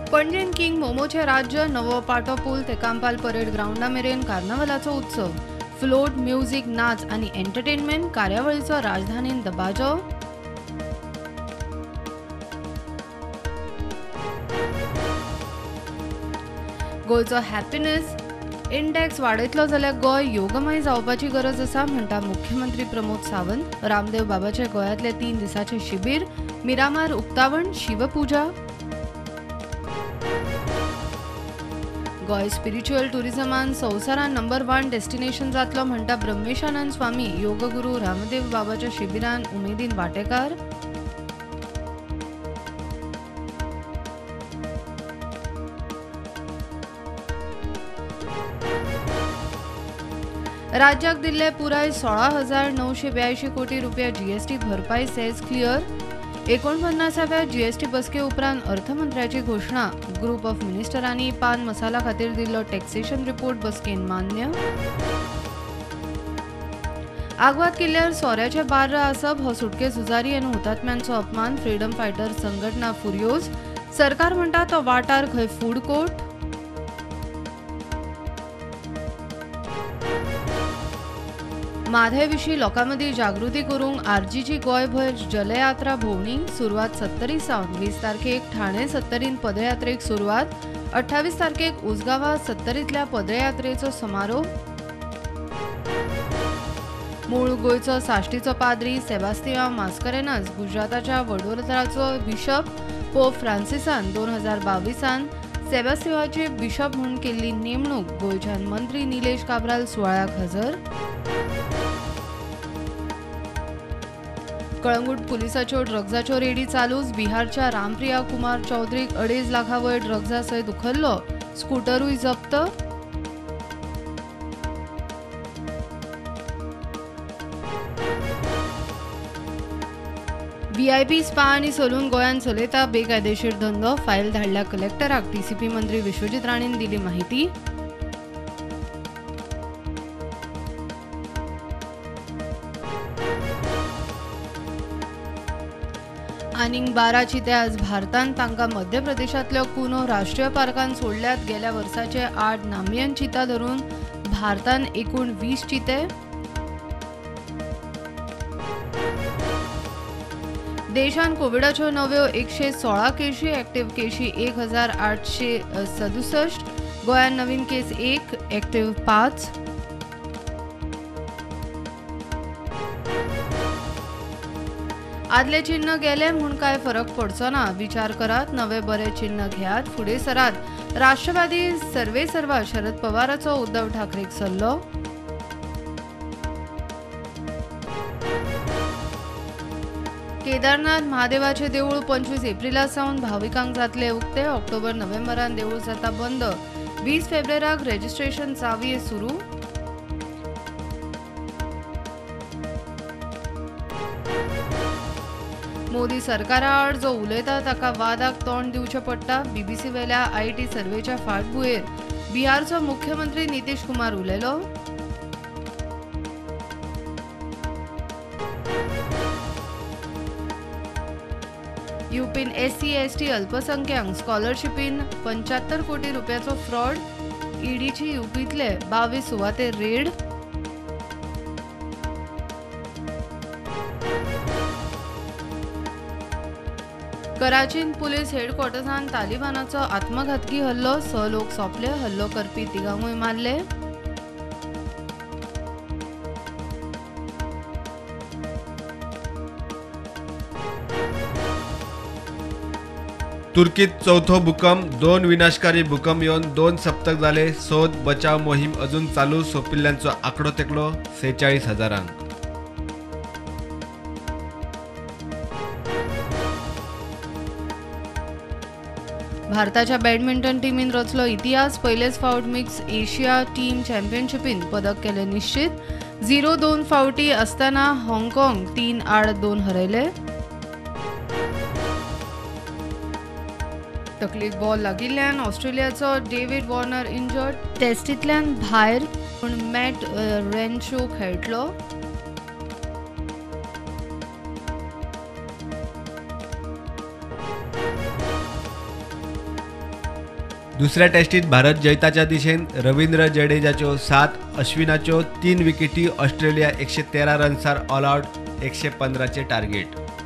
पणजेन king मोमोचे राज्य नवो पाटो पूल ते कांपाल परेड ग्राउंडा मेरेन कार्नावालाचो उत्सव फ्लोट म्युझिक नाच आणि एंटरटेनमेंट कार्यावळीचो राजधानीन दबाजो। गोयचो हॅपीनेस इंडेक्स वाडयतलो जाल्यार गोय योगमय जावपाची गरज आसा म्हणटा मुख्यमंत्री प्रमोद सावंत। रामदेव बाबाचे गोयातले 3 दिसाचे शिबीर मिरामार उक्तावण शिवपूजा। गोय स्पिरिच्युअल टुरिझमान संवसारान नंबर 1 डेस्टिनेशन जातलो म्हणटा ब्रह्मेशानंद स्वामी। योगगुरू रामदेव बाबाच्या शिबिरान उमेदीन वांटेकार। राज्याक दिल्ले पुराय 16,982 कोटी रुपया जीएसटी भरपाई सेस क्लियर। 49व्या जीएसटी बसके उपरांत अर्थमंत्र्याची घोषणा। ग्रुप ऑफ मिनिस्टरांनी पान मसाला खातीर दिल्लो टॅक्सेशन रिपोर्ट बसकेन मान्य। आग्वाद किल्ल्यार सोऱ्याचे बार्र आसप हो सुटके झुजारी आनी हुतात्म्यांचो अपमान। फ्रीडम फायटर संघटना फुरियोज। सरकार म्हणटा तो वाठार खंय फूड कोर्ट। माधेविशीं लोकांमदीं जागृती करूंक आरजीची गोंयभर जलयात्रा भोंवडी। सुरवात 70 सावन 20 तारखेक ठाणे 70 पदयात्रेक सुरवात। 28 तारखेक उसगांवां 70तल्या पदयात्रेचो समारोप। मूळ गोंयचो साश्टीचो पाद्री सेबास्तियान मास्करेनास गुजराताच्या वडोदराचो बिशप। पोप फ्रांसिसान 2022 सेबास्तियानाचे बिशप म्हणून केल्ली नेमणूक। गोंयच्या मंत्री निलेश काब्राल सुवाळ्याक हजर। कळंगूट पुलिसाच्यो ड्रग्जाच्यो रेडी चालूच। बिहारच्या रामप्रिया कुमार चौधरीक 2.5 लाखां वयर ड्रग्जा सयत उखल्लो। स्कूटरूय जप्त। व्हीआयपी स्पा आनी सलून गोंयान चलयता बेकायदेशीर धंदो। फायल धाडल्या कलेक्टराक। टीसीपी मंत्री विश्वजीत राणेन दिली माहिती। आनीक 12 चिते आज भारतान तांकां मध्य प्रदेशांतल्या कुनो राष्ट्रीय पार्कान सोडल्यात। गेल्या वर्साचे 8 नामियन चिता धरून भारतान एकूण 20 चिते। देशान कोविडाच्यो नव्यो 116 केशी। एक्टिव्ह केशी 1867। गोंयान नवीन केस 1, एक्टिव्ह 5। आदले चिन्ह गेले म्हूण काय फरक पडचो ना। विचार करात, नवे बरे चिन्ह घेयात, फुडें सरात। राष्ट्रवादी सर्वेसर्वा शरद पवाराचो उद्धव ठाकरेक सल्लो। केदारनाथ महादेवाचे देऊळ 25 एप्रिला सावन भाविकांक जातले उक्ते। ऑक्टोबर-नोव्हेंबरान देऊळ जाता बंद। 20 फेब्रुवाराक रेजिस्ट्रेशन चावये सुरू। मोदी सरकारा आड जो उलयता ताका वादाक तोंड दिवचें पडटा। बीबीसी वेल्या आयटी सर्वेच्या फाटभुंयेर बिहारचो मुख्यमंत्री नितीश कुमार उलयलो। यूपीन SC/ST अल्पसंख्यांक स्कॉलरशिपीन 75 कोटी रुपयाचो फ्रॉड। ईडीची यूपीतले 22 सुवातेर रेड। कराचीन पुलीस हेडक्वॉर्टर्सान तालिबानाचो आत्मघातकी हल्लो। 6 लोक सोंपले। हल्लो करपी तिगांकूय मारले। तुर्कीत चौथो भूकंप। 2 विनाशकारी भूकंप येवन 2 सप्तक जाले। सोद बचाव मोहीम अजून चालू। सोंपिल्ल्यांचो आंकडो तेकलो 46,000. भारताच्या बॅडमिंटन टीमीन रचलो इतिहास। पहिलेच फावट मिक्स एशिया टीम चॅम्पियनशिपीन पदक केले निश्चित। 0-2 फावटी असताना हाँगकाँग 3-2 हरयले। तकलीक बॉल लागिल्ल्यान ऑस्ट्रेलियाचो डेव्हिड वॉर्नर इंजर्ड। टेस्टींतल्यान भायर पूण मॅट रेनशो खेळटलो। दुसऱ्या टेस्टीत भारत जैताच्या दिशेन रवींद्र जडेजाच्यो 7, अश्विनाच्यो 3 विकेटी, ऑस्ट्रेलिया 113 रन्सार ऑल आउट, 115चे टार्गेट.